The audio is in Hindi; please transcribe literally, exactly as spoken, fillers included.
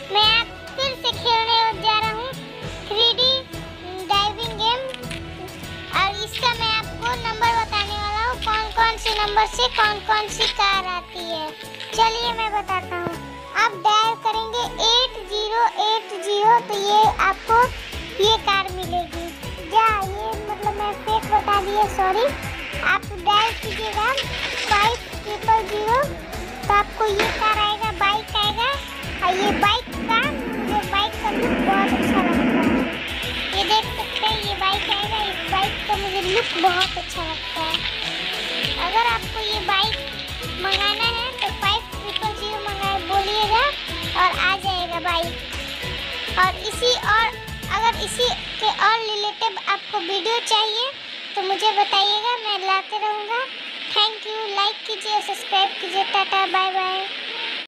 मैं आप फिर से खेलने जा रहा हूँ थ्री डी डाइविंग गेम, और इसका मैं आपको नंबर बताने वाला हूँ, कौन कौन से नंबर से कौन कौन सी कार आती है। चलिए मैं बताता हूँ। आप डायल करेंगे एट जीरो एट जीरो तो ये आपको ये कार मिलेगी। या ये मतलब मैं फेक बता दिया, सॉरी। आप डायल कीजिएगा फाइव ट्रिपल जीरो तो आपको ये कार आएगा, बाइक आएगा। और ये बाइक का मुझे बाइक का लुक बहुत अच्छा लगता है। ये देख सकते हैं, ये बाइक आएगा। इस बाइक का मुझे लुक बहुत अच्छा लगता है। अगर आपको ये बाइक मंगाना है तो फाइव ट्रिपल जीरो मंगाए बोलिएगा और आ जाएगा बाइक। और इसी और अगर इसी के और रिलेटेड आपको वीडियो चाहिए तो मुझे बताइएगा, मैं लाते रहूँगा। Thank you. लाइक कीजिए, सब्सक्राइब कीजिए। Tata, bye bye.